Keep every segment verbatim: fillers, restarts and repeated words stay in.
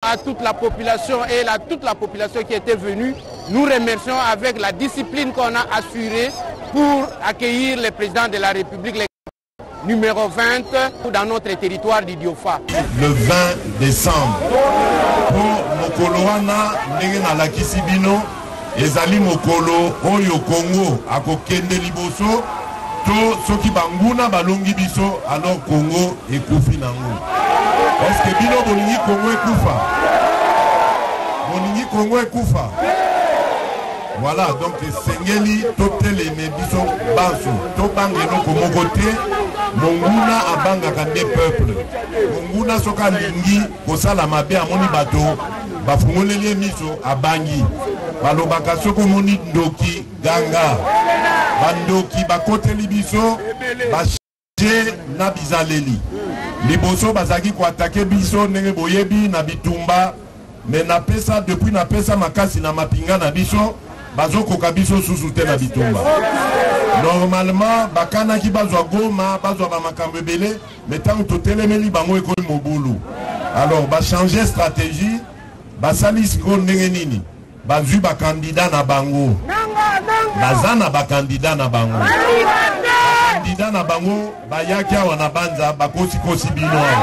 à toute la population et à toute la population qui était venue. Nous remercions avec la discipline qu'on a assurée pour accueillir le président de la République, le numéro vingt, dans notre territoire d'Idiofa. Le vingt décembre, pour Mokolo wana ndenge na lakisi bino ezali mokolo oyo Congo akokende liboso to soki banguna balongi biso alors Congo ekufi nango. Est-ce que bino bolingi Congo ekufa? Bolingi Congo ekufa? Voilà, donc Sengeli, Totel et Mebiso, Banso, Tobangeno Komogote, Monguna Abanga Kande Peuple, Monguna Soka Lingi, Kosala Mabe Amoni Bato, Bafungolele Miso, Abangi, Balobaka Soko Moni Ndoki, Ganga, Bandoki, Bakote Libiso, Bache Nabizaleli, Liboso Bazaki ko attaquer Biso, Nenge Boyebi, Nabitumba, mais na pesa, depuis na pesa Makasi na Mapinga na Biso, Bazoko Kabiso sous-souté na Bitumba. Normalement, Bakana ki bazwa Goma, bazwa Bamakambebele, mais tant que Telemeli Bango et Koy Mobulu. Alors, ba changer stratégie, Basalis Ko Nengenini, Bazu ba candidat na Bango. Bazana ba candidat na Bango. Candidat na Bango, Bayakia wana banza, Bakosi Kosi Binoa.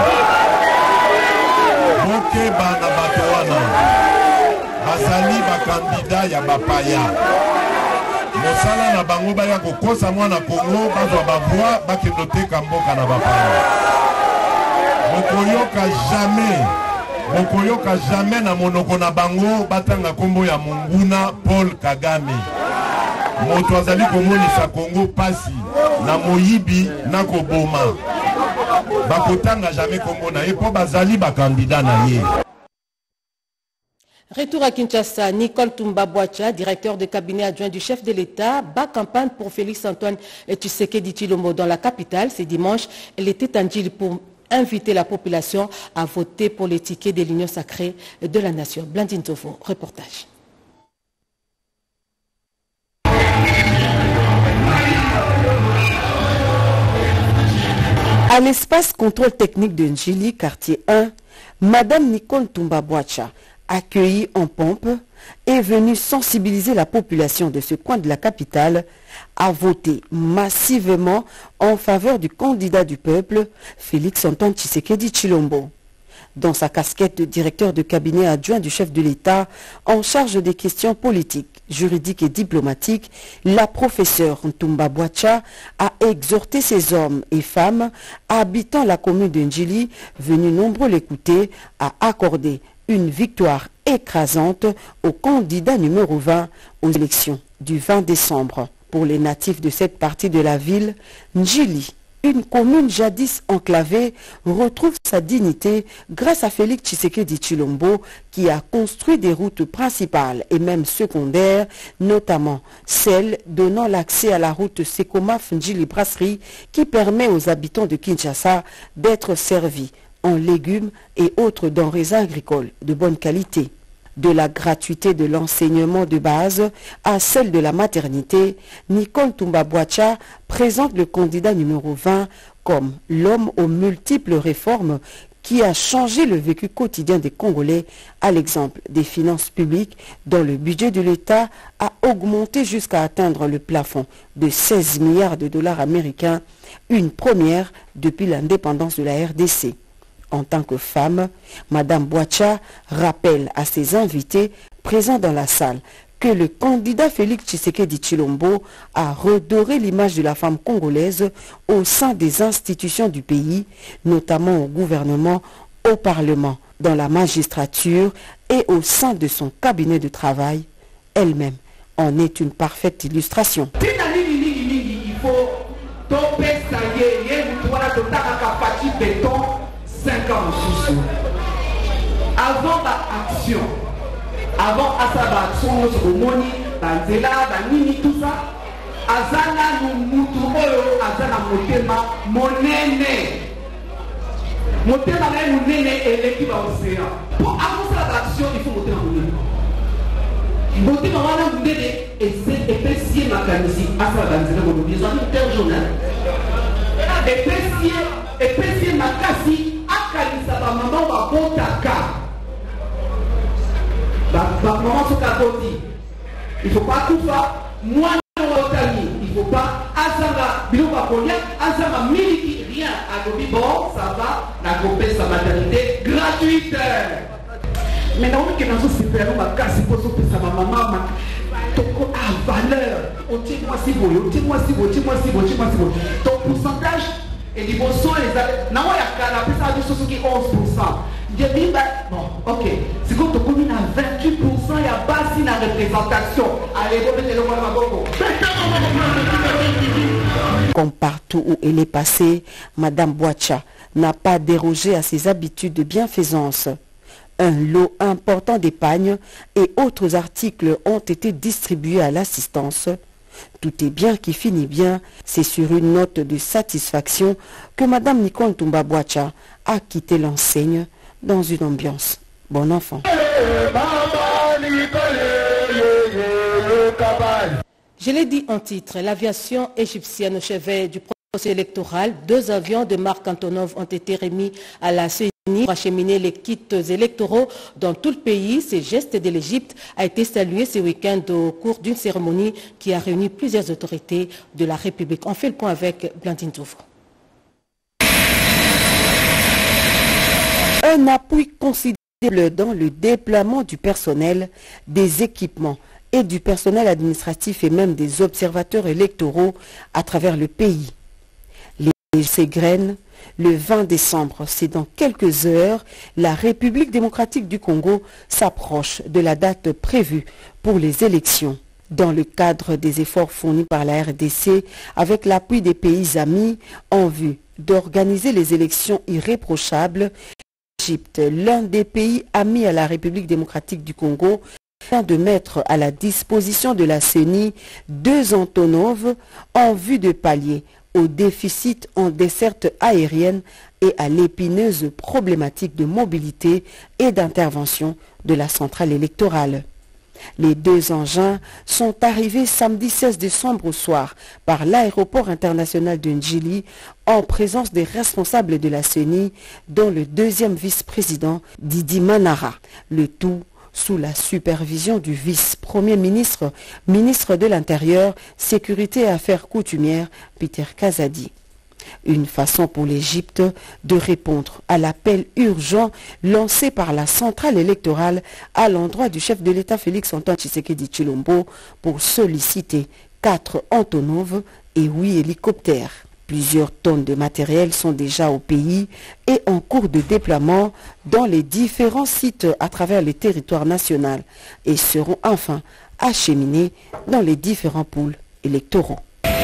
Boke Bana Batoana. Bazali ba candidat ya bapaya. Mosala na bango baya kokosa mwana Congo bazwa bavoi bakenote kamboka na bapaya. Mokoyoka jamais, mokoyoka jamais na monoko na bango batanga kombo ya Monguna Paul Kagame. Moto azali komonisa Congo pasi na moyibi na koboma. Bakotanga jamais kombo na ye po bazali ba candidat na ye. Retour à Kinshasa, Nicole Toumba Boacha, directeur de cabinet adjoint du chef de l'État, bat campagne pour Félix-Antoine Tshisekedi Tshilombo dans la capitale. Ce dimanche, elle était en Gilles pour inviter la population à voter pour les tickets de l'Union sacrée de la nation. Blandine Tovo, reportage. À l'espace contrôle technique de Njili, quartier un, Madame Nicole Toumba Boacha, accueillie en pompe, est venue sensibiliser la population de ce coin de la capitale à voter massivement en faveur du candidat du peuple, Félix-Antoine Tshisekedi Tshilombo. Dans sa casquette de directeur de cabinet adjoint du chef de l'État en charge des questions politiques, juridiques et diplomatiques, la professeure Ntumba Boacha a exhorté ces hommes et femmes habitant la commune de Njili, venus nombreux l'écouter, à accorder une victoire écrasante au candidat numéro vingt aux élections du vingt décembre. Pour les natifs de cette partie de la ville, Njili, une commune jadis enclavée, retrouve sa dignité grâce à Félix Tshisekedi Tshilombo qui a construit des routes principales et même secondaires, notamment celle donnant l'accès à la route Sekoma-Njili-Brasserie qui permet aux habitants de Kinshasa d'être servis en légumes et autres denrées agricoles de bonne qualité. De la gratuité de l'enseignement de base à celle de la maternité, Nicole Toumba Boacha présente le candidat numéro vingt comme l'homme aux multiples réformes qui a changé le vécu quotidien des Congolais, à l'exemple des finances publiques dont le budget de l'État a augmenté jusqu'à atteindre le plafond de seize milliards de dollars américains, une première depuis l'indépendance de la R D C. En tant que femme, Madame Boacha rappelle à ses invités présents dans la salle que le candidat Félix Tshisekedi Tshilombo a redoré l'image de la femme congolaise au sein des institutions du pays, notamment au gouvernement, au Parlement, dans la magistrature et au sein de son cabinet de travail. Elle-même en est une parfaite illustration. cinq ans sous avant l'action, avant Asaba action, nous moni, Banzela, Banini, tout ça, Azana nous mutumoyo, Azana motema, monene. Motema nous nene et l'équipe à océan. Pour avancer l'action, il faut monter en monene. Monter dans la monene et c'est épicier mécanisme. Asaba Banzela, mon besoin de tel journal. Épicier, épicier makasi. Akalisa ba maman ba botaka maman Sokaboti. Il ne faut pas tout faire. Moi, il ne faut pas. Azanga, Biloba Kolia, Azanga, Miliki, rien. Agobi, bon, ça va. N'agopé sa maternité gratuite. Mais non, mais nous sommes super, nous sommes cassés pour sa maman. Toko a valeur. On tient moi si beau, on tient moi si beau, on tient moi si beau, on tient moi si beau. Ton pourcentage et les bons soins, les amis. Non, il y a qu'à la plus de choses qui onze pour cent. Bon, ok. Si vous avez commune à vingt-huit pour cent, il y a pas si la représentation. Allez, vous mettez le mot à Boko. Comme partout où elle est passée, Madame Boacha n'a pas dérogé à ses habitudes de bienfaisance. Un lot important d'épargne et autres articles ont été distribués à l'assistance. Tout est bien qui finit bien. C'est sur une note de satisfaction que Madame Nicole Ntumba Boacha a quitté l'enseigne dans une ambiance bon enfant. Je l'ai dit en titre, l'aviation égyptienne au chevet du processus électoral, deux avions de marque Antonov ont été remis à la C E N I pour acheminer les kits électoraux dans tout le pays. Ce geste de l'Égypte a été salué ce week-end au cours d'une cérémonie qui a réuni plusieurs autorités de la République. On fait le point avec Blandine Touvre. Un appui considérable dans le déploiement du personnel, des équipements et du personnel administratif et même des observateurs électoraux à travers le pays. Les s'égrènent le vingt décembre, c'est dans quelques heures, la République démocratique du Congo s'approche de la date prévue pour les élections. Dans le cadre des efforts fournis par la R D C avec l'appui des pays amis en vue d'organiser les élections irréprochables, l'Égypte, l'un des pays amis à la République démocratique du Congo, vient de mettre à la disposition de la C E N I deux Antonov en vue de pallier au déficit en desserte aérienne et à l'épineuse problématique de mobilité et d'intervention de la centrale électorale. Les deux engins sont arrivés samedi seize décembre au soir par l'aéroport international de Ndjili en présence des responsables de la C E N I, dont le deuxième vice-président Didi Manara. Le tout sous la supervision du vice-premier ministre, ministre de l'Intérieur, Sécurité et Affaires coutumières, Peter Kazadi. Une façon pour l'Égypte de répondre à l'appel urgent lancé par la centrale électorale à l'endroit du chef de l'État Félix Antoine Tshisekedi Tshilombo pour solliciter quatre Antonov et huit hélicoptères. Plusieurs tonnes de matériel sont déjà au pays et en cours de déploiement dans les différents sites à travers le territoire national et seront enfin acheminés dans les différents pôles électoraux.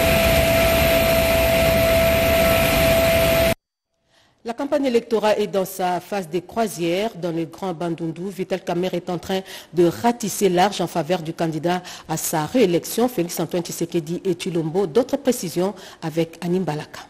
La campagne électorale est dans sa phase de croisière. Dans le Grand Bandundu, Vital Kamerhe est en train de ratisser large en faveur du candidat à sa réélection, Félix Antoine Tshisekedi et Tshilombo. D'autres précisions avec Anim Balaka.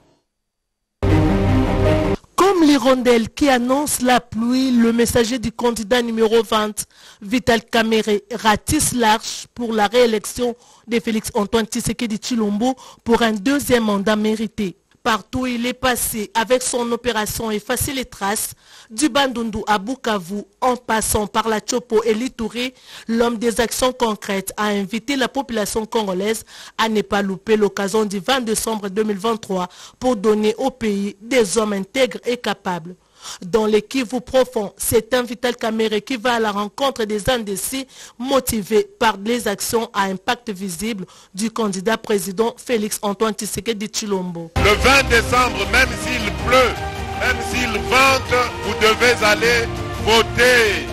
Comme l'hirondelle qui annonce la pluie, le messager du candidat numéro vingt, Vital Kamerhe, ratisse large pour la réélection de Félix Antoine Tshisekedi Tshilombo pour un deuxième mandat mérité. Partout où il est passé avec son opération Effacer les traces, du Bandundu à Bukavu, en passant par la Tchopo et l'Itouré, l'homme des actions concrètes a invité la population congolaise à ne pas louper l'occasion du vingt décembre deux mille vingt-trois pour donner au pays des hommes intègres et capables. Dans les Kivu profond, c'est un Vital Kamerhe qui va à la rencontre des indécis motivés par les actions à impact visible du candidat président Félix Antoine Tshisekedi Tshilombo. Le vingt décembre, même s'il pleut, même s'il vente, vous devez aller voter.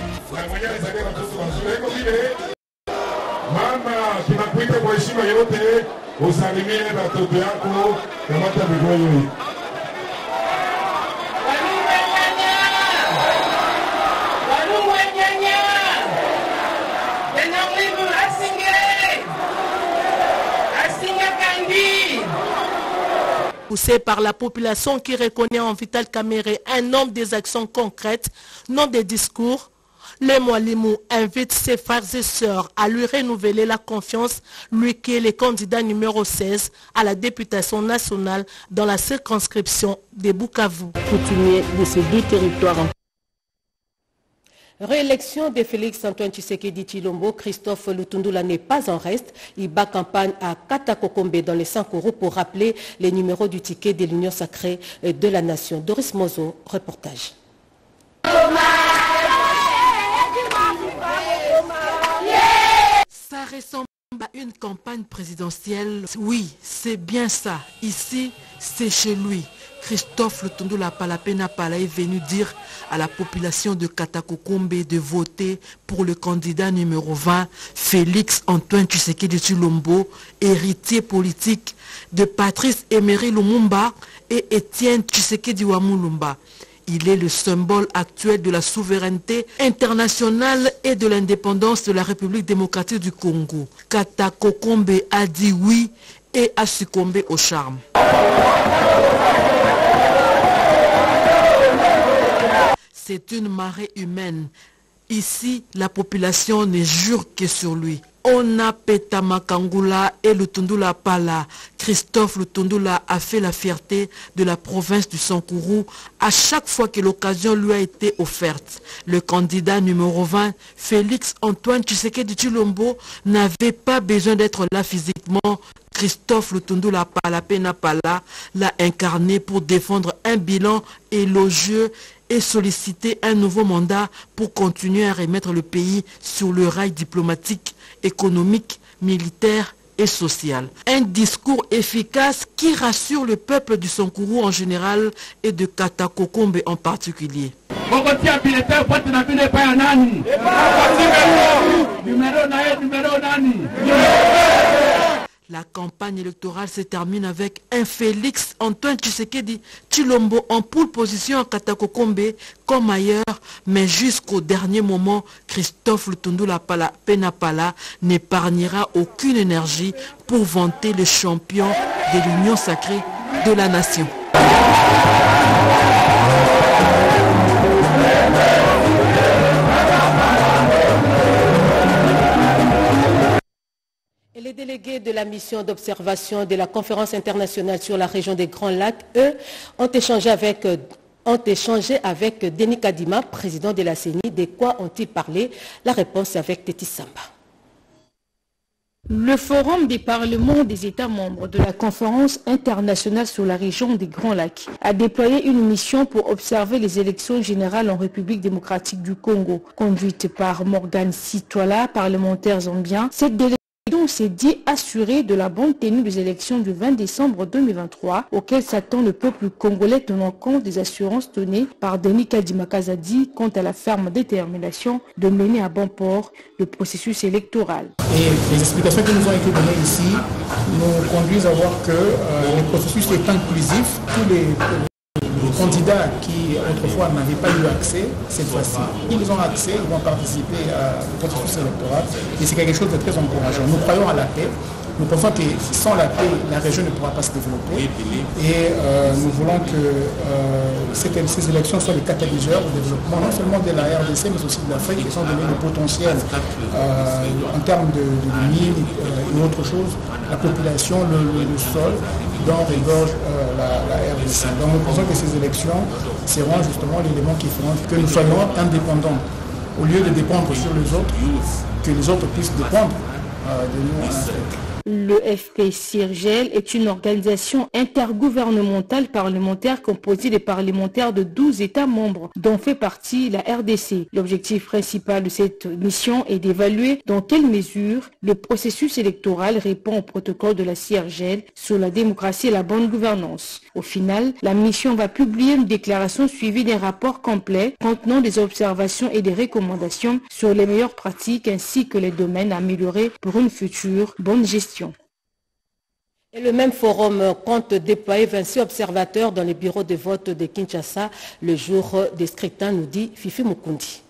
Poussé par la population qui reconnaît en Vital Kamerhe un homme des actions concrètes, non des discours, les Mwalimou invitent ses frères et sœurs à lui renouveler la confiance, lui qui est le candidat numéro seize à la députation nationale dans la circonscription de Bukavu. Coutumier de ces deux territoires. Réélection de Félix Antoine Tshisekedi Tshilombo, Christophe Lutundula n'est pas en reste. Il bat campagne à Katakokombe dans les Sankuru pour rappeler les numéros du ticket de l'Union sacrée de la nation. Doris Mozo, reportage. Ça ressemble à une campagne présidentielle. Oui, c'est bien ça. Ici, c'est chez lui. Christophe Lutundula Palapena Pala est venu dire à la population de Katakokombe de voter pour le candidat numéro vingt, Félix Antoine Tshisekedi Tshilombo, héritier politique de Patrice Emery Lumumba et Étienne Tshisekedi Wamulumba. Il est le symbole actuel de la souveraineté internationale et de l'indépendance de la République démocratique du Congo. Katakokombe a dit oui et a succombé au charme. C'est une marée humaine. Ici, la population ne jure que sur lui. Ona Petamakangula et Lutundula Pala. Christophe Lutundula a fait la fierté de la province du Sankuru à chaque fois que l'occasion lui a été offerte. Le candidat numéro vingt, Félix Antoine Tshisekedi Tshilombo, n'avait pas besoin d'être là physiquement. Christophe Lutundula Palapena Pala l'a incarné pour défendre un bilan élogieux et solliciter un nouveau mandat pour continuer à remettre le pays sur le rail diplomatique, économique, militaire et social. Un discours efficace qui rassure le peuple du Sankuru en général et de Katakokombe en particulier. La campagne électorale se termine avec un Félix Antoine Tshisekedi Tshilombo en pole position à Katakokombe comme ailleurs, mais jusqu'au dernier moment, Christophe Lutundula Palapena Pala n'épargnera aucune énergie pour vanter le champion de l'Union sacrée de la nation. Les délégués de la mission d'observation de la conférence internationale sur la région des Grands Lacs, eux, ont échangé avec, ont échangé avec Denis Kadima, président de la C E N I. De quoi ont-ils parlé? La réponse est avec Tétis Samba. Le Forum des parlements des États membres de la conférence internationale sur la région des Grands Lacs a déployé une mission pour observer les élections générales en République démocratique du Congo. Conduite par Morgan Sitwala, parlementaire zambien, cette délégation s'est dit assuré de la bonne tenue des élections du vingt décembre deux mille vingt-trois, auxquelles s'attend le peuple congolais tenant compte des assurances données par Denis Kadima Kazadi quant à la ferme détermination de mener à bon port le processus électoral. Et les explications qui nous ont été données ici nous conduisent à voir que euh, le processus est inclusif. Tous les Les candidats qui autrefois n'avaient pas eu accès, cette fois-ci, ils ont accès, ils vont participer au processus électoral et c'est quelque chose de très encourageant. Nous croyons à la paix, nous pensons que sans la paix, la région ne pourra pas se développer et euh, nous voulons que euh, ces, ces élections soient des catalyseurs au développement non seulement de la R D C mais aussi de l'Afrique, qui sont donné le potentiel euh, en termes de, de, de mines euh, et autre chose, la population, le, le, le sol, dont regorge euh, la, la R D C. Donc nous pensons que ces élections seront justement l'élément qui feront que nous soyons indépendants. Au lieu de dépendre sur les autres, que les autres puissent dépendre euh, de nous en Afrique. Le F P CIRGEL est une organisation intergouvernementale parlementaire composée des parlementaires de douze États membres, dont fait partie la R D C. L'objectif principal de cette mission est d'évaluer dans quelle mesure le processus électoral répond au protocole de la CIRGEL sur la démocratie et la bonne gouvernance. Au final, la mission va publier une déclaration suivie d'un rapport complet contenant des observations et des recommandations sur les meilleures pratiques ainsi que les domaines améliorés pour une future bonne gestion. Et le même forum compte déployer vingt-six observateurs dans les bureaux de vote de Kinshasa le jour des scrutins, nous dit Fifi Mukundi.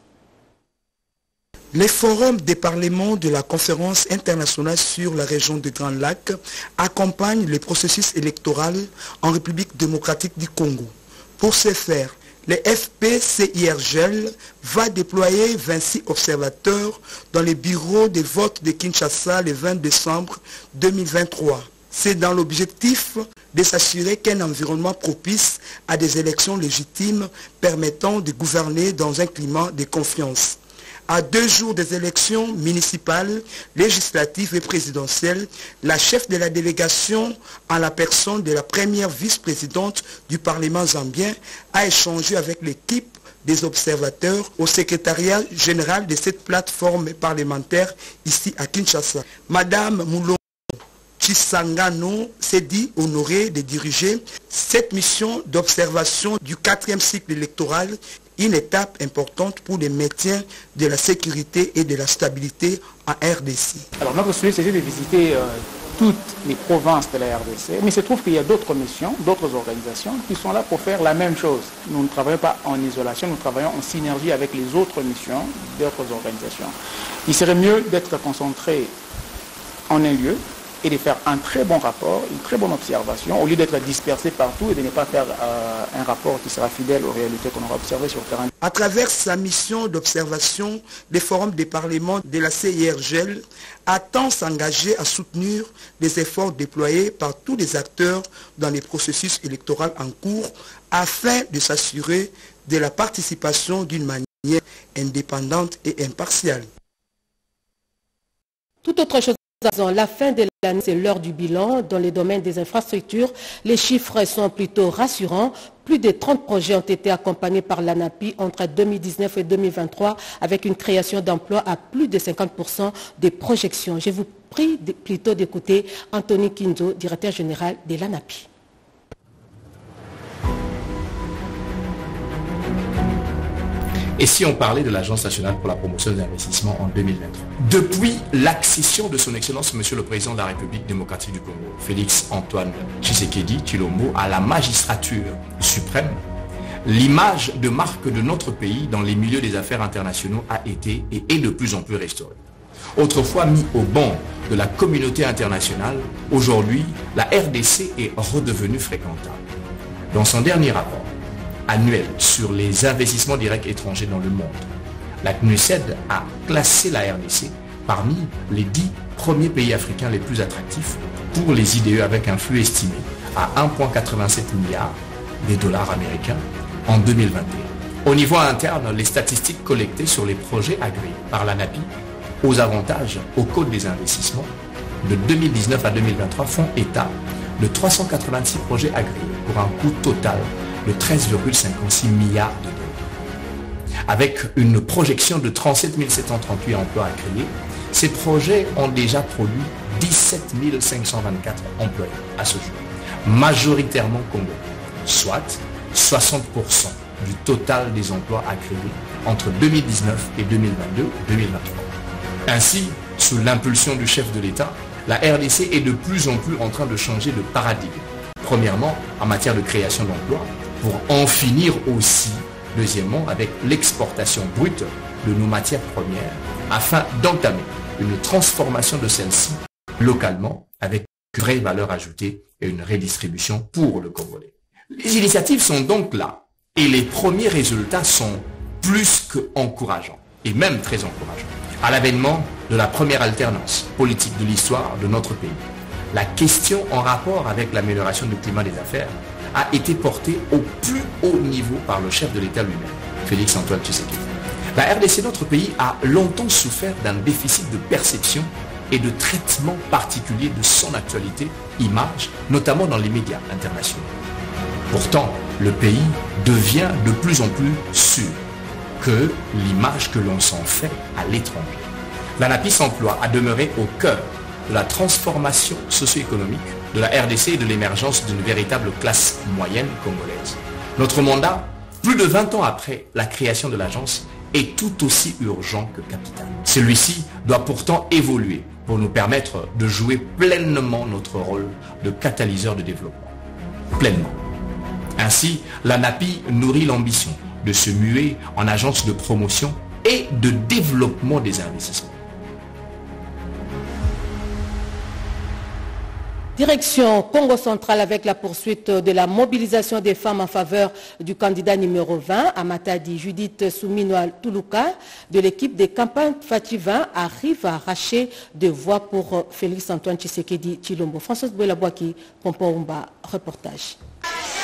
Les forums des parlements de la conférence internationale sur la région des Grands Lacs accompagnent le processus électoral en République démocratique du Congo. Pour ce faire, le F P C I R G E L va déployer vingt-six observateurs dans les bureaux de vote de Kinshasa le vingt décembre deux mille vingt-trois. C'est dans l'objectif de s'assurer qu'un environnement propice à des élections légitimes permettant de gouverner dans un climat de confiance. À deux jours des élections municipales, législatives et présidentielles, la chef de la délégation, en la personne de la première vice-présidente du Parlement zambien, a échangé avec l'équipe des observateurs au secrétariat général de cette plateforme parlementaire ici à Kinshasa. Madame Moulon Chisangano s'est dit honorée de diriger cette mission d'observation du quatrième cycle électoral, une étape importante pour le maintien de la sécurité et de la stabilité en R D C. Alors notre souhait, c'est de visiter euh, toutes les provinces de la R D C, mais il se trouve qu'il y a d'autres missions, d'autres organisations qui sont là pour faire la même chose. Nous ne travaillons pas en isolation, nous travaillons en synergie avec les autres missions d'autres organisations. Il serait mieux d'être concentré en un lieu et de faire un très bon rapport, une très bonne observation, au lieu d'être dispersé partout et de ne pas faire euh, un rapport qui sera fidèle aux réalités qu'on aura observées sur le terrain. À travers sa mission d'observation, le Forum des parlements de la C I R G E L attend s'engager à soutenir les efforts déployés par tous les acteurs dans les processus électoraux en cours afin de s'assurer de la participation d'une manière indépendante et impartiale. Tout autre chose. La fin de l'année, c'est l'heure du bilan. Dans les domaines des infrastructures, les chiffres sont plutôt rassurants. Plus de trente projets ont été accompagnés par l'ANAPI entre deux mille dix-neuf et deux mille vingt-trois avec une création d'emplois à plus de cinquante pour cent des projections. Je vous prie de, plutôt d'écouter Anthony Kinzo, directeur général de l'ANAPI. Et si on parlait de l'Agence nationale pour la promotion des investissements en deux mille vingt-trois? Depuis l'accession de son Excellence, Monsieur le Président de la République démocratique du Congo, Félix Antoine Tshisekedi Tshilombo, à la magistrature suprême, l'image de marque de notre pays dans les milieux des affaires internationaux a été et est de plus en plus restaurée. Autrefois mis au banc de la communauté internationale, aujourd'hui, la R D C est redevenue fréquentable. Dans son dernier rapport annuel sur les investissements directs étrangers dans le monde, la C N U S E D a classé la R D C parmi les dix premiers pays africains les plus attractifs pour les I D E avec un flux estimé à un virgule quatre-vingt-sept milliard de dollars américains en deux mille vingt et un. Au niveau interne, les statistiques collectées sur les projets agréés par l'ANAPI aux avantages au Code des investissements de deux mille dix-neuf à deux mille vingt-trois font état de trois cent quatre-vingt-six projets agréés pour un coût total de treize virgule cinquante-six milliards de dollars. Avec une projection de trente-sept mille sept cent trente-huit emplois à créer, ces projets ont déjà produit dix-sept mille cinq cent vingt-quatre employés à ce jour, majoritairement congolais, soit soixante pour cent du total des emplois à créer entre deux mille dix-neuf et deux mille vingt-deux deux mille vingt-trois. Ainsi, sous l'impulsion du chef de l'État, la R D C est de plus en plus en train de changer de paradigme. Premièrement, en matière de création d'emplois, pour en finir aussi, deuxièmement, avec l'exportation brute de nos matières premières, afin d'entamer une transformation de celles-ci localement avec une vraie valeur ajoutée et une redistribution pour le Congolais. Les initiatives sont donc là, et les premiers résultats sont plus qu'encourageants, et même très encourageants. À l'avènement de la première alternance politique de l'histoire de notre pays, la question en rapport avec l'amélioration du climat des affaires a été portée au plus haut niveau par le chef de l'État lui-même, Félix Antoine Tshisekedi. La R D C, notre pays, a longtemps souffert d'un déficit de perception et de traitement particulier de son actualité, image, notamment dans les médias internationaux. Pourtant, le pays devient de plus en plus sûr que l'image que l'on s'en fait à l'étranger. L'ANAPI s'emploie à demeurer au cœur de la transformation socio-économique de la R D C et de l'émergence d'une véritable classe moyenne congolaise. Notre mandat, plus de vingt ans après la création de l'agence, est tout aussi urgent que capital. Celui-ci doit pourtant évoluer pour nous permettre de jouer pleinement notre rôle de catalyseur de développement. Pleinement. Ainsi, l'ANAPI nourrit l'ambition de se muer en agence de promotion et de développement des investissements. Direction Congo central avec la poursuite de la mobilisation des femmes en faveur du candidat numéro vingt, à Matadi. Judith Souminoa Toulouka de l'équipe des campagnes Fati vingt arrive à arracher des voix pour Félix Antoine Tshisekedi Tshilombo. Françoise Bouelabouaki, Pompo Oumba, reportage.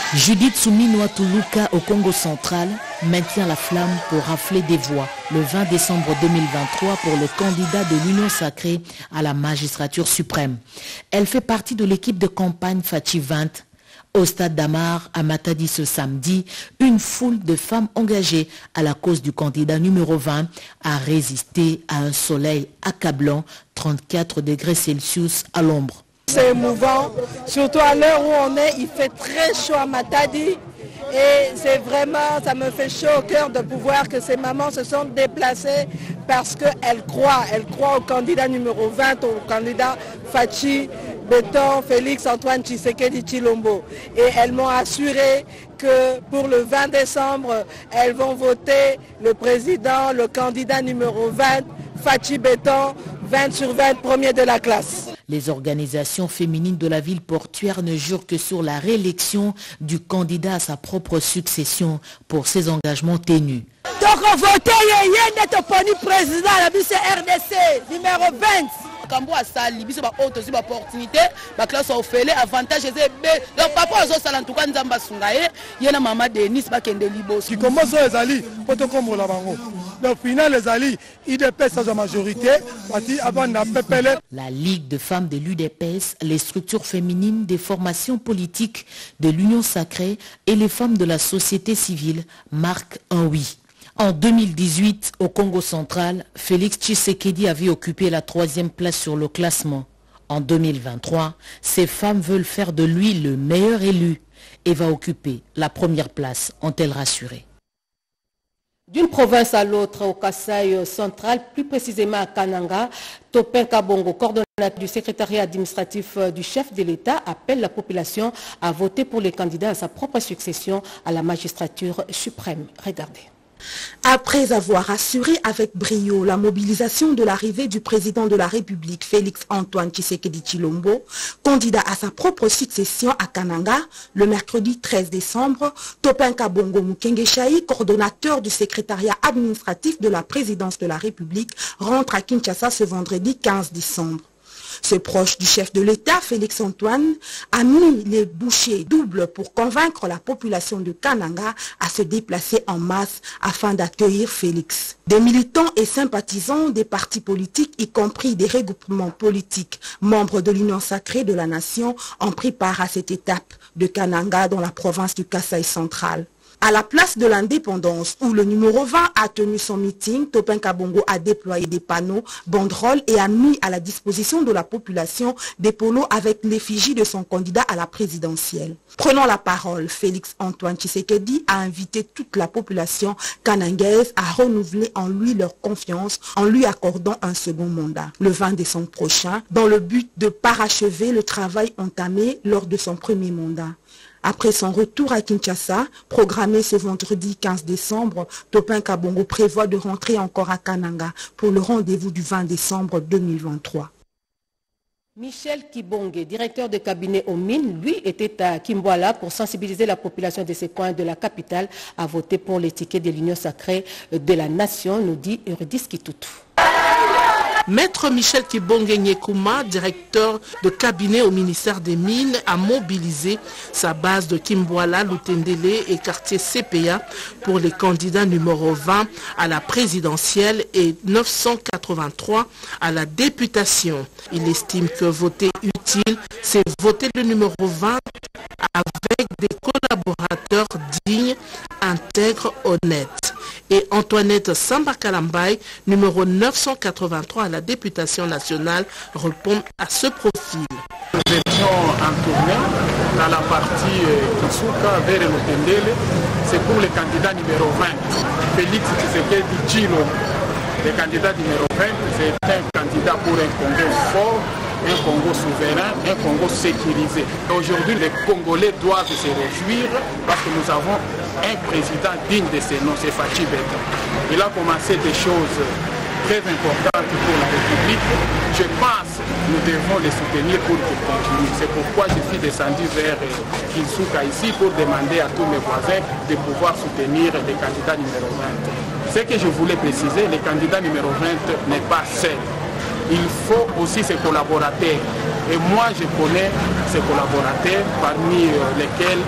Judith Souminoa Toulouka au Congo central maintient la flamme pour rafler des voix le vingt décembre deux mille vingt-trois pour le candidat de l'Union sacrée à la magistrature suprême. Elle fait partie de l'équipe de campagne Fachi vingt. Au stade d'Amar, à Matadi ce samedi, une foule de femmes engagées à la cause du candidat numéro vingt a résisté à un soleil accablant, trente-quatre degrés Celsius à l'ombre. C'est émouvant, surtout à l'heure où on est, il fait très chaud à Matadi et c'est vraiment, ça me fait chaud au cœur de pouvoir que ces mamans se sont déplacées parce qu'elles croient, elles croient au candidat numéro vingt, au candidat Fachi Beton Félix Antoine Tshisekedi Tshilombo. Et elles m'ont assuré que pour le vingt décembre, elles vont voter le président, le candidat numéro vingt, Fachi Beton, vingt sur vingt, premier de la classe. Les organisations féminines de la ville portuaire ne jurent que sur la réélection du candidat à sa propre succession pour ses engagements ténus. Donc on vote Yéyé Poni président à la B C R D C numéro vingt. Kambo a sali biso ba auto si ba opportunité ba classe ofele avantage c'est B donc papa zo sala ntuka nzamba sungaye yena mama Denis ba kende liboso qui commence les ali poto comme la bango donc final les ali I D P S sa majorité parti avant na pepele. La Ligue de femmes de l'U D P S, les structures féminines des formations politiques de l'Union sacrée et les femmes de la société civile marquent un oui. En deux mille dix-huit, au Congo central, Félix Tshisekedi avait occupé la troisième place sur le classement. En deux mille vingt-trois, ces femmes veulent faire de lui le meilleur élu et va occuper la première place, ont-elles rassuré. D'une province à l'autre, au Kasaï central, plus précisément à Kananga, Topin Kabongo, coordonnateur du secrétariat administratif du chef de l'État, appelle la population à voter pour les candidats à sa propre succession à la magistrature suprême. Regardez. Après avoir assuré avec brio la mobilisation de l'arrivée du président de la République, Félix Antoine Tshisekedi Tshilombo, candidat à sa propre succession à Kananga, le mercredi treize décembre, Topin Kabongo Mukengeshaï, coordonnateur du secrétariat administratif de la présidence de la République, rentre à Kinshasa ce vendredi quinze décembre. Ce proche du chef de l'État, Félix Antoine, a mis les bouchées doubles pour convaincre la population de Kananga à se déplacer en masse afin d'accueillir Félix. Des militants et sympathisants des partis politiques, y compris des regroupements politiques, membres de l'Union sacrée de la nation, ont pris part à cette étape de Kananga dans la province du Kasaï central. À la place de l'indépendance, où le numéro vingt a tenu son meeting, Topin Kabongo a déployé des panneaux, banderoles et a mis à la disposition de la population des polos avec l'effigie de son candidat à la présidentielle. Prenant la parole, Félix Antoine Tshisekedi a invité toute la population kanangaise à renouveler en lui leur confiance en lui accordant un second mandat le vingt décembre prochain, dans le but de parachever le travail entamé lors de son premier mandat. Après son retour à Kinshasa, programmé ce vendredi quinze décembre, Topin Kabongo prévoit de rentrer encore à Kananga pour le rendez-vous du vingt décembre deux mille vingt-trois. Michel Kibonge, directeur de cabinet aux mines, lui était à Kimboala pour sensibiliser la population de ces coins de la capitale à voter pour les tickets de l'Union sacrée de la nation, nous dit Eurydice Kitutu. Maître Michel Kibonge Nyekuma, directeur de cabinet au ministère des Mines, a mobilisé sa base de Kimboala, Lutendele et quartier C P A pour les candidats numéro vingt à la présidentielle et neuf cent quatre-vingt-trois à la députation. Il estime que voter utile, c'est voter le numéro vingt avec des collaborateurs dignes, intègres, honnêtes. Et Antoinette Samba-Kalambay, numéro neuf cent quatre-vingt-trois à la députation nationale, répond à ce profil. Nous étions en tournée dans la partie Kisuka vers le Tendele. C'est pour le candidat numéro vingt, Félix Tshisekedi Tshilombo. Le candidat numéro vingt, c'est un candidat pour un Congo fort, un Congo souverain, un Congo sécurisé. Aujourd'hui, les Congolais doivent se réjouir parce que nous avons un président digne de ce nom, c'est Fachi Beton. Il a commencé des choses très importantes pour la République. Je pense que nous devons les soutenir pour qu'ils continuent. C'est pourquoi je suis descendu vers Kinsuka ici pour demander à tous mes voisins de pouvoir soutenir les candidats numéro vingt. Ce que je voulais préciser, le candidat numéro vingt n'est pas seul. Il faut aussi ses collaborateurs. Et moi, je connais ces collaborateurs, parmi lesquels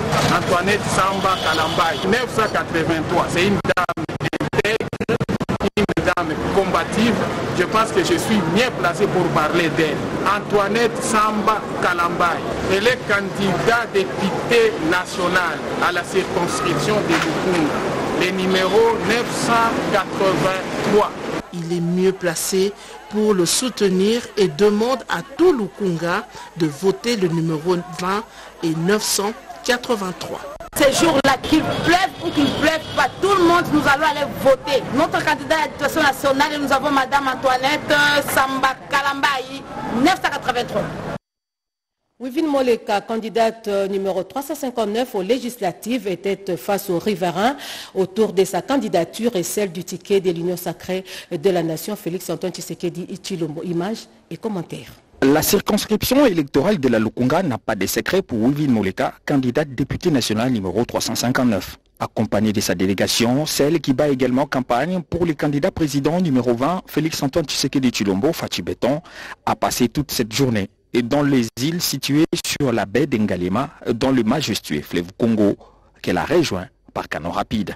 Antoinette Samba Kalambay, neuf cent quatre-vingt-trois. C'est une dame intègre, une dame combative. Je pense que je suis mieux placé pour parler d'elle. Antoinette Samba Kalambay, elle est candidate députée nationale à la circonscription de Lukunga, le numéro neuf cent quatre-vingt-trois. Il est mieux placé pour le soutenir et demande à tout Lukunga de voter le numéro vingt et neuf cent quatre-vingt-trois. Ces jours-là, qu'il pleuve ou qu'il ne pleuve pas, tout le monde, nous allons aller voter. Notre candidat à l'éducation nationale, nous avons Madame Antoinette Samba Kalambay, neuf cent quatre-vingt-trois. Wivine Moleka, candidate numéro trois cent cinquante-neuf aux législatives, était face aux riverains autour de sa candidature et celle du ticket de l'Union sacrée de la nation, Félix Antoine Tshisekedi Tshilombo. Images et commentaires. La circonscription électorale de la Lukunga n'a pas de secret pour Wivine Moleka, candidate députée nationale numéro trois cent cinquante-neuf. Accompagnée de sa délégation, celle qui bat également campagne pour le candidat président numéro vingt, Félix Antoine Tshisekedi Tshilombo, Fachi Beton, a passé toute cette journée et dans les îles situées sur la baie d'Engalema, dans le majestueux fleuve Congo, qu'elle a rejoint par canot rapide.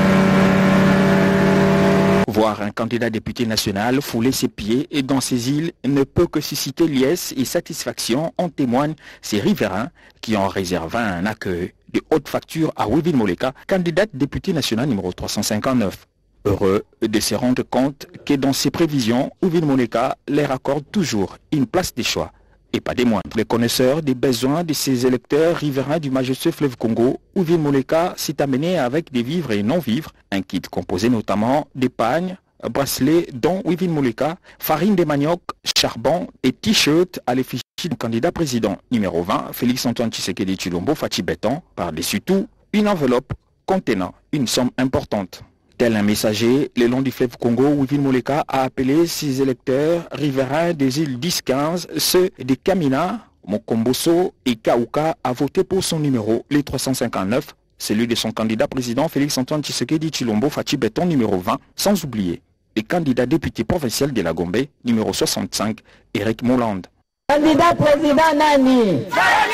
Voir un candidat député national fouler ses pieds et dans ces îles ne peut que susciter liesse et satisfaction, en témoignent ces riverains qui ont réservé un accueil de haute facture à Wivine Moleka, candidate député national numéro trois cent cinquante-neuf. Heureux de se rendre compte que dans ses prévisions, Wivine Moleka leur accorde toujours une place de choix et pas des moindres. Les connaisseurs des besoins de ces électeurs riverains du majestueux fleuve Congo, Wivine Moleka s'est amené avec des vivres et non-vivres, un kit composé notamment d'épargne, bracelets dont Wivine Moleka, farine de manioc, charbon et t-shirt à l'effigie du candidat président numéro vingt, Félix Antoine Tshisekedi Tshilombo, Fachi Beton, par-dessus tout, une enveloppe contenant une somme importante. Tel un messager, le long du fleuve Congo, Wivine Moleka a appelé ses électeurs riverains des îles dix quinze, ceux de Kamina, Mokomboso et Kaouka, à voter pour son numéro, les trois cent cinquante-neuf, celui de son candidat président Félix Antoine Tshisekedi Tshilombo, Fachi Beton, numéro vingt, sans oublier les candidats députés provincial de la Gombe, numéro soixante-cinq, Eric Moulande. Candidat président Nani.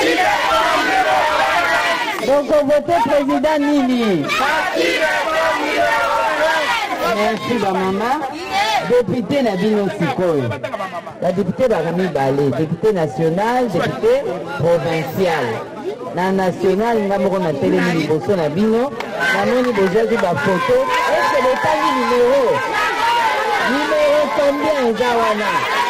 Donc voter président Nini. Merci ma maman. Député Nabino Sikoy. La députée Barami Balé, député national, député provincial. La nationale, nous avons la télé Liboso Nabino. Nous avons déjà vu la photo. Est-ce que le temps du numéro? Numéro combien, Zawana?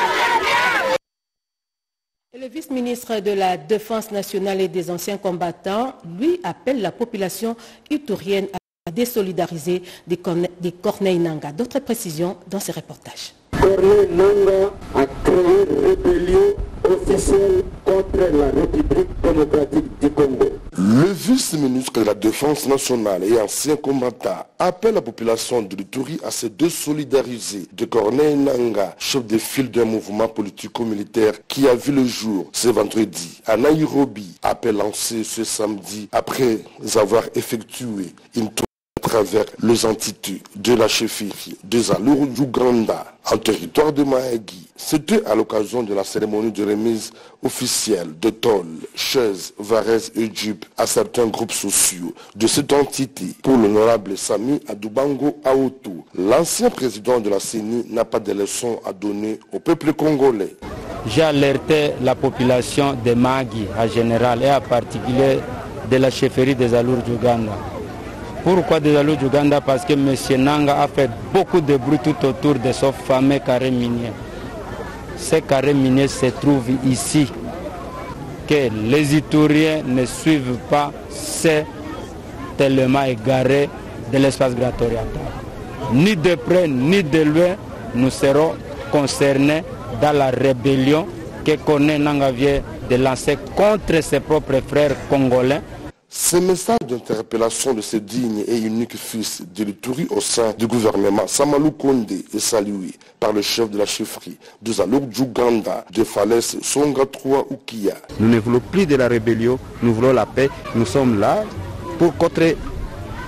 Le vice-ministre de la Défense nationale et des anciens combattants, lui, appelle la population iturienne à désolidariser des, des Corneille Nangaa. D'autres précisions dans ce reportage. Corneille Nangaa a créé une rébellion officielle contre la République démocratique du Congo. Le vice-ministre de la Défense nationale et ancien combattant appelle la population de l'Ituri à se désolidariser de Corneille Nangaa, chef de file d'un mouvement politico-militaire qui a vu le jour ce vendredi à Nairobi, appel lancé ce samedi après avoir effectué une tournée à travers les entités de la chefferie de Zaluru d'Ouganda en territoire de Mahagi. C'était à l'occasion de la cérémonie de remise officielle de tôles, chaises, varaises et jupes à certains groupes sociaux de cette entité pour l'honorable Sami Adoubango Aotou. L'ancien président de la C E N I n'a pas de leçons à donner au peuple congolais. J'ai alerté la population de Mahagi en général et en particulier de la chefferie des Zaluru d'Ouganda. Pourquoi des Zaluru d'Ouganda? Parce que M. Nangaa a fait beaucoup de bruit tout autour de son fameux carré minier. Ces carrés miniers se trouvent ici, que les Ituriens ne suivent pas cet élément égaré de l'espace gratté oriental. Ni de près ni de loin, nous serons concernés dans la rébellion que Corneille Nangaa vient de lancer contre ses propres frères congolais. Ce message d'interpellation de ce digne et unique fils de l'Ituri au sein du gouvernement Samalou Kondé est salué par le chef de la chefferie de Zaluru d'Ouganda, de Falaise Songa trois Oukia. Nous ne voulons plus de la rébellion, nous voulons la paix. Nous sommes là pour contrecarrer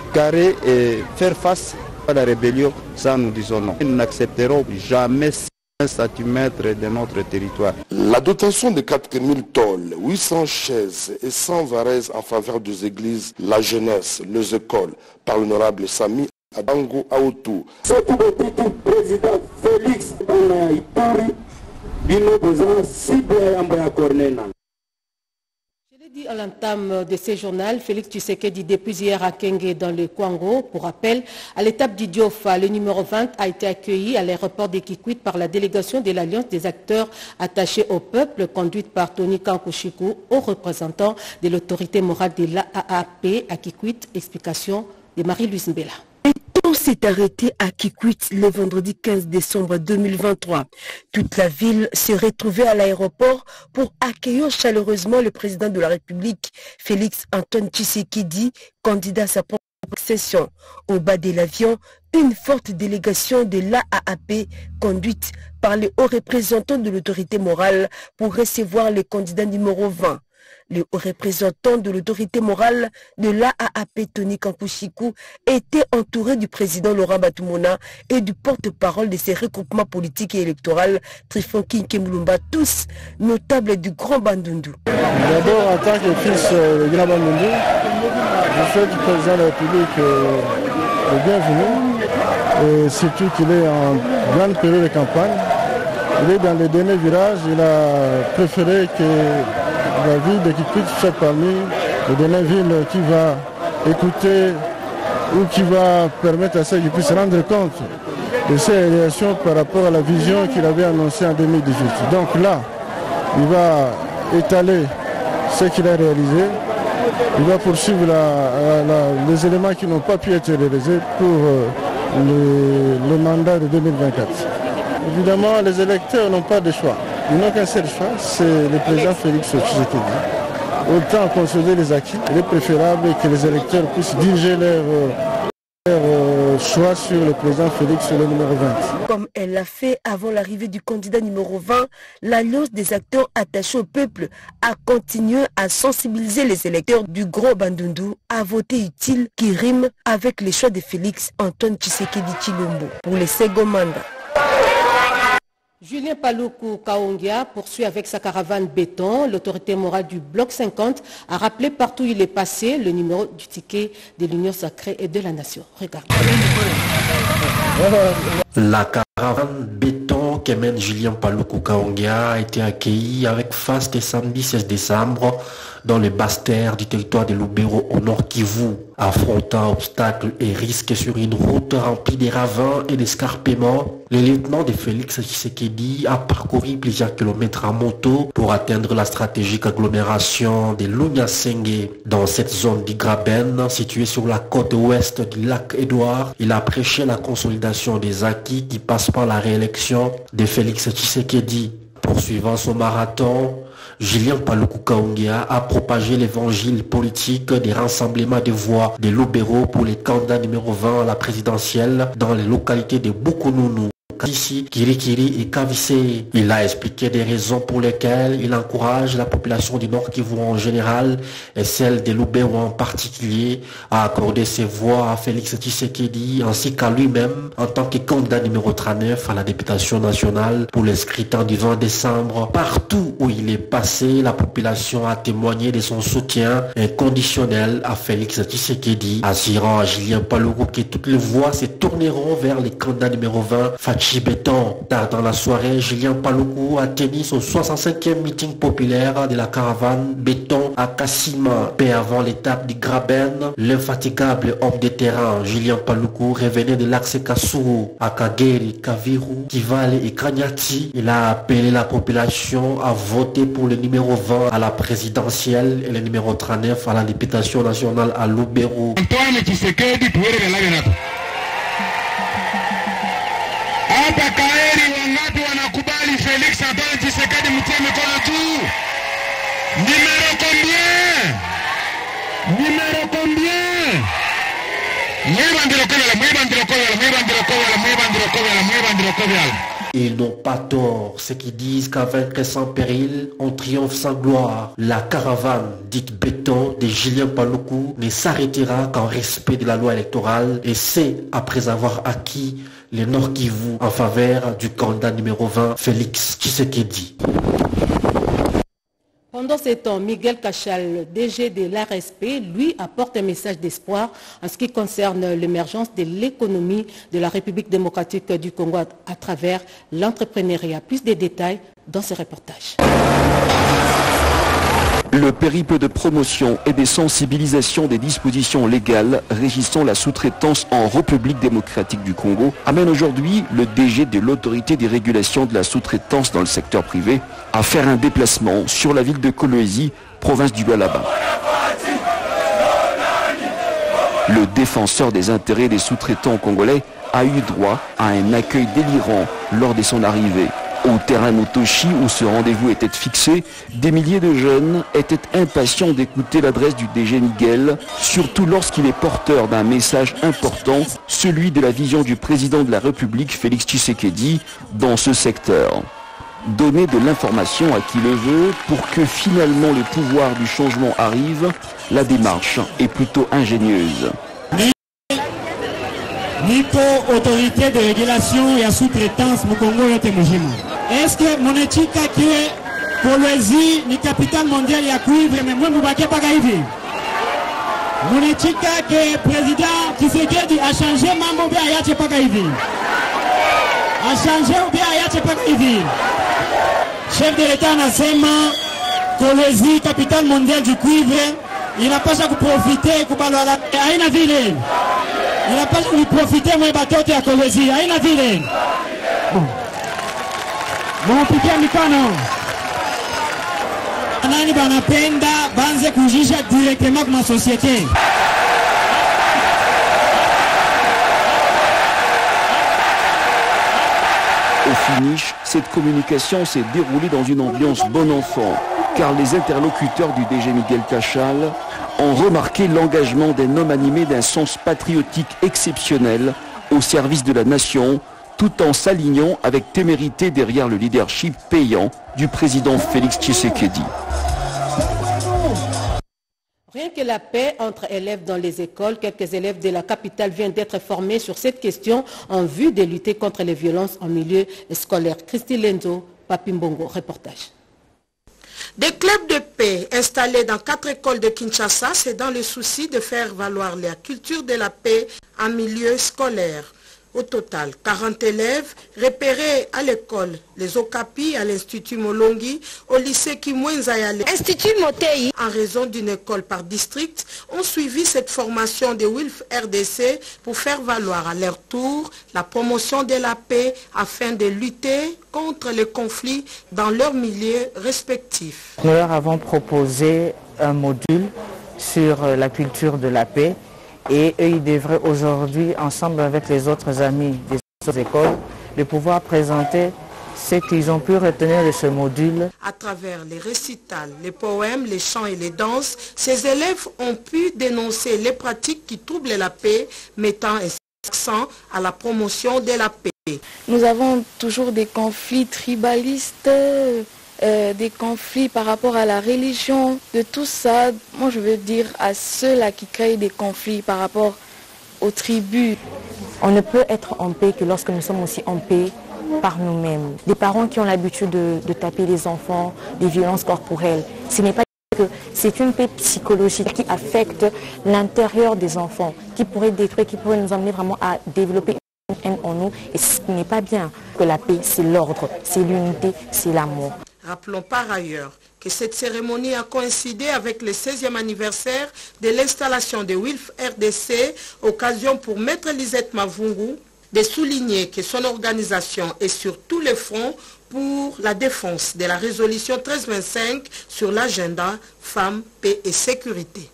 et faire face à la rébellion. Ça, nous disons non. Nous n'accepterons jamais un centimètre de notre territoire. La dotation de quatre mille tôles, huit cents chaises et cent varaises en faveur des églises, la jeunesse, les écoles, par l'honorable Sami Abango Aoutou. C'est tout petit président Félix Ituri, Bino Bozan, Sibé Amboya Cornena. Dit à l'entame de ce journal, Félix Tshisekedi depuis hier à Kenge dans le Kwango. Pour rappel, à l'étape d'Idiofa, le numéro vingt a été accueilli à l'aéroport de Kikwit par la délégation de l'Alliance des acteurs attachés au peuple, conduite par Tony Kankushiku, au représentant de l'autorité morale de l'A A P à Kikwit. Explication de Marie-Louise Mbela. Tout s'est arrêté à Kikwit le vendredi quinze décembre deux mille vingt-trois. Toute la ville s'est retrouvée à l'aéroport pour accueillir chaleureusement le président de la République, Félix Antoine Tshisekedi, candidat à sa propre session. Au bas de l'avion, une forte délégation de l'A A P conduite par les hauts représentants de l'autorité morale pour recevoir le candidat numéro vingt. Le représentant de l'autorité morale de l'A A P, Tony Kankushiku, était entouré du président Laurent Batumona et du porte-parole de ces regroupements politiques et électoraux, Trifon Kinkemulumba, tous notables du Grand Bandundu. D'abord, en tant que fils euh, du Grand Bandundu, je souhaite du président de la République euh, le bienvenu, et surtout qu'il est en grande période de campagne. Il est dans les derniers virages, il a préféré que la ville de Kikwit soit parmi les dernières villes qui va écouter ou qui va permettre à ça qu'il puisse rendre compte de ses réalisations par rapport à la vision qu'il avait annoncée en deux mille dix-huit. Donc là, il va étaler ce qu'il a réalisé, il va poursuivre la, la, les éléments qui n'ont pas pu être réalisés pour euh, le, le mandat de deux mille vingt-quatre. Évidemment, les électeurs n'ont pas de choix. Ils n'ont qu'un seul choix, c'est le président Félix Tshisekedi. Autant consolider les acquis, il est préférable que les électeurs puissent diriger leur, leur choix sur le président Félix, le numéro vingt. Comme elle l'a fait avant l'arrivée du candidat numéro vingt, l'Alliance des acteurs attachés au peuple a continué à sensibiliser les électeurs du Gros Bandundu à voter utile qui rime avec les choix de Félix Antoine Tshisekedi Tshilombo pour les second mandats. Julien Paluku Kaongia poursuit avec sa caravane béton. L'autorité morale du bloc cinquante a rappelé partout où il est passé le numéro du ticket de l'Union sacrée et de la nation. Regardez. La caravane béton que mène Julien Paluku Kaongia a été accueillie avec faste et samedi seize décembre dans les basses terres du territoire de Lubero au nord Kivu, affrontant obstacles et risques sur une route remplie de ravins et d'escarpements. Le lieutenant de Félix Tshisekedi a parcouru plusieurs kilomètres en moto pour atteindre la stratégique agglomération de Lunyasenge. Dans cette zone du Graben, située sur la côte ouest du lac Édouard, il a prêché la consolidation des acquis qui passent par la réélection de Félix Tshisekedi. Poursuivant son marathon, Julien Paluku Kaongia a propagé l'évangile politique des rassemblements de voix de Lubero pour les candidats numéro vingt à la présidentielle dans les localités de Bukununu, Kasisi, Kirikiri et Kavise. Il a expliqué des raisons pour lesquelles il encourage la population du Nord Kivu en général et celle de Lubero en particulier à accorder ses voix à Félix Tshisekedi ainsi qu'à lui-même en tant que candidat numéro trente-neuf à la députation nationale pour le scrutin du vingt décembre. Partout où il est passé, la population a témoigné de son soutien inconditionnel à Félix Tshisekedi, assurant à Julien Paluku que toutes les voix se tourneront vers le candidat numéro vingt, Fachi Béton. Tard dans la soirée, Julien Paluku a tenu son soixante-cinquième meeting populaire de la caravane Béton à Kassima. Peu avant l'étape du Graben, l'infatigable homme de terrain Julien Paluku revenait de l'axe Kasuru à Kageri, Kaviru, Kivale et Kanyati. Il a appelé la population à voter pour le numéro vingt à la présidentielle et le numéro trente-neuf à la députation nationale à Lubero. Antoine Tshisekedi hapa Kaeri, wangapi wanakubali Felix Antoine Tshisekedi? Mtie mikono juu. Numero combien? Numero combien? Mwibandiro kovyala, mwibandiro kovyala, mwibandiro kovyala, mwibandiro kovyala, mwibandiro kovyala. Ils n'ont pas tort, ceux qui disent qu'à vaincre sans péril, on triomphe sans gloire. La caravane dite béton de Julien Paluku ne s'arrêtera qu'en respect de la loi électorale, et c'est après avoir acquis le Nord Kivu en faveur du candidat numéro vingt, Félix Tshisekedi. Pendant ce temps, Miguel Cachal, le D G de l'A R S P, lui apporte un message d'espoir en ce qui concerne l'émergence de l'économie de la République démocratique du Congo à travers l'entrepreneuriat. Plus de détails dans ce reportage. Le périple de promotion et de sensibilisation des dispositions légales régissant la sous-traitance en République démocratique du Congo amène aujourd'hui le D G de l'autorité des régulations de la sous-traitance dans le secteur privé à faire un déplacement sur la ville de Kolwezi, province du Lualaba. Le défenseur des intérêts des sous-traitants congolais a eu droit à un accueil délirant lors de son arrivée. Au terrain Motoshi où ce rendez-vous était fixé, des milliers de jeunes étaient impatients d'écouter l'adresse du D G Miguel, surtout lorsqu'il est porteur d'un message important, celui de la vision du président de la République, Félix Tshisekedi, dans ce secteur. Donner de l'information à qui le veut pour que finalement le pouvoir du changement arrive, la démarche est plutôt ingénieuse. Niko autorité de régulation et à sous-traitance Mukongo yote mujima. Est-ce que monechika qui est Kolwezi ni capitale mondiale ya cuivre mais moi mubake paka hivi? Monechika que président Tshisekedi a changé mambo bien ayache paka hivi. A changé ou bien ayache paka hivi. Chef de l'État anasema Kolwezi capitale mondiale du cuivre inapaswa kuprofite kubalwa haina vile. Il n'a pas voulu profiter moi batoto ya Kolwezi, haina vile. Bon pikia mikono. Nani banapenda banze kujisha directement kwa société. Au finish, cette communication s'est déroulée dans une ambiance bon enfant, car les interlocuteurs du D G Miguel Cachal ont remarqué l'engagement d'un homme animé d'un sens patriotique exceptionnel au service de la nation, tout en s'alignant avec témérité derrière le leadership payant du président Félix Tshisekedi. Rien que la paix entre élèves dans les écoles, quelques élèves de la capitale viennent d'être formés sur cette question en vue de lutter contre les violences en milieu scolaire. Christy Lenzo, Papimbongo, reportage. Des clubs de paix installés dans quatre écoles de Kinshasa, c'est dans le souci de faire valoir la culture de la paix en milieu scolaire. Au total, quarante élèves repérés à l'école, les Okapi, à l'Institut Molongi, au lycée Kimwenzayale, Institut Motei, en raison d'une école par district, ont suivi cette formation de Wilf R D C pour faire valoir à leur tour la promotion de la paix afin de lutter contre les conflits dans leurs milieux respectifs. Nous leur avons proposé un module sur la culture de la paix. Et eux, ils devraient aujourd'hui, ensemble avec les autres amis des autres écoles, de pouvoir présenter ce qu'ils ont pu retenir de ce module. À travers les récitals, les poèmes, les chants et les danses, ces élèves ont pu dénoncer les pratiques qui troublent la paix, mettant un accent à la promotion de la paix. Nous avons toujours des conflits tribalistes, Euh, des conflits par rapport à la religion, de tout ça. Moi, je veux dire à ceux-là qui créent des conflits par rapport aux tribus. On ne peut être en paix que lorsque nous sommes aussi en paix par nous-mêmes. Des parents qui ont l'habitude de, de taper les enfants, des violences corporelles. Ce n'est pas que c'est une paix psychologique qui affecte l'intérieur des enfants, qui pourrait détruire, qui pourrait nous amener vraiment à développer une haine en nous. Et ce n'est pas bien. Que la paix, c'est l'ordre, c'est l'unité, c'est l'amour. Rappelons par ailleurs que cette cérémonie a coïncidé avec le seizième anniversaire de l'installation de Wilf R D C, occasion pour Maître Lisette Mavungu de souligner que son organisation est sur tous les fronts pour la défense de la résolution treize vingt-cinq sur l'agenda Femmes, Paix et Sécurité.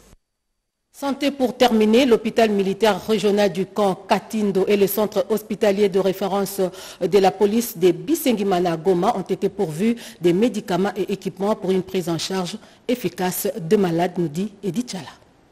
Santé pour terminer, l'hôpital militaire régional du camp Katindo et le centre hospitalier de référence de la police de Bisengimana Goma ont été pourvus des médicaments et équipements pour une prise en charge efficace de malades, nous dit Edith Chala.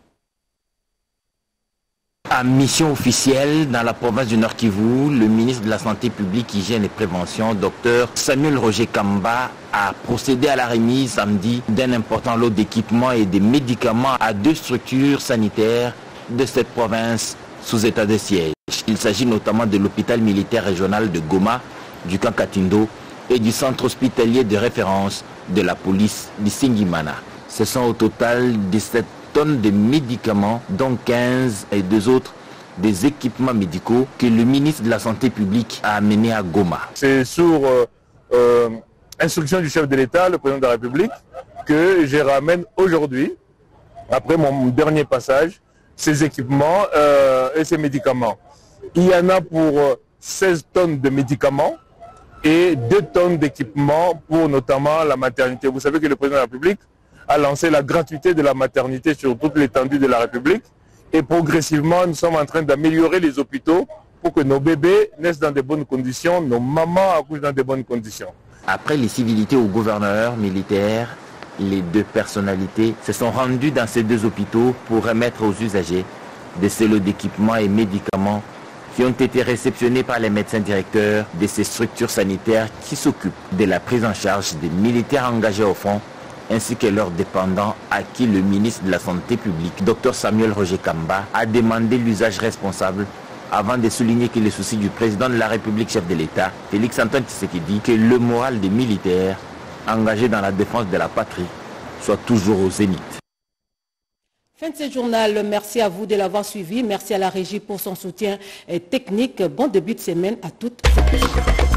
À mission officielle dans la province du Nord Kivu, le ministre de la Santé publique, Hygiène et Prévention, Dr Samuel Roger Kamba, a procédé à la remise samedi d'un important lot d'équipements et de médicaments à deux structures sanitaires de cette province sous état de siège. Il s'agit notamment de l'hôpital militaire régional de Goma, du camp Katindo et du centre hospitalier de référence de la police d'Isingimana. Ce sont au total dix-sept tonnes de médicaments, dont quinze et deux autres des équipements médicaux que le ministre de la Santé publique a amenés à Goma. C'est sur euh, euh, instruction du chef de l'État, le président de la République, que je ramène aujourd'hui, après mon dernier passage, ces équipements euh, et ces médicaments. Il y en a pour seize tonnes de médicaments et deux tonnes d'équipements pour notamment la maternité. Vous savez que le président de la République a lancé la gratuité de la maternité sur toute l'étendue de la République. Et progressivement, nous sommes en train d'améliorer les hôpitaux pour que nos bébés naissent dans de bonnes conditions, nos mamans accouchent dans de bonnes conditions. Après les civilités au gouverneur militaire, les deux personnalités se sont rendues dans ces deux hôpitaux pour remettre aux usagers des sélos d'équipements et médicaments qui ont été réceptionnés par les médecins directeurs de ces structures sanitaires qui s'occupent de la prise en charge des militaires engagés au front ainsi que leurs dépendants à qui le ministre de la Santé publique, docteur Samuel Roger Kamba, a demandé l'usage responsable avant de souligner que les soucis du président de la République, chef de l'État, Félix Antoine Tshisekedi, que le moral des militaires engagés dans la défense de la patrie soit toujours au zénith. Fin de ce journal, merci à vous de l'avoir suivi, merci à la régie pour son soutien technique. Bon début de semaine à toutes et à tous.